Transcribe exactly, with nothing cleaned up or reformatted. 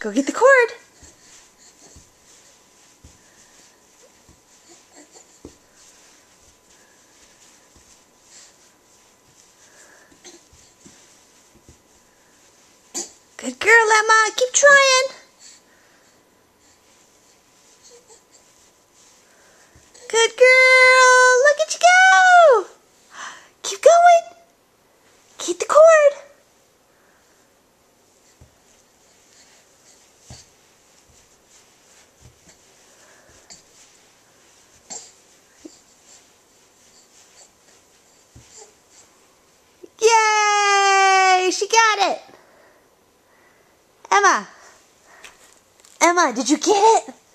Go get the cord. Good girl, Emma. Keep trying. Good girl. Look at you go. Keep going. Keep the cord. Yay! She got it. Emma. Emma, did you get it?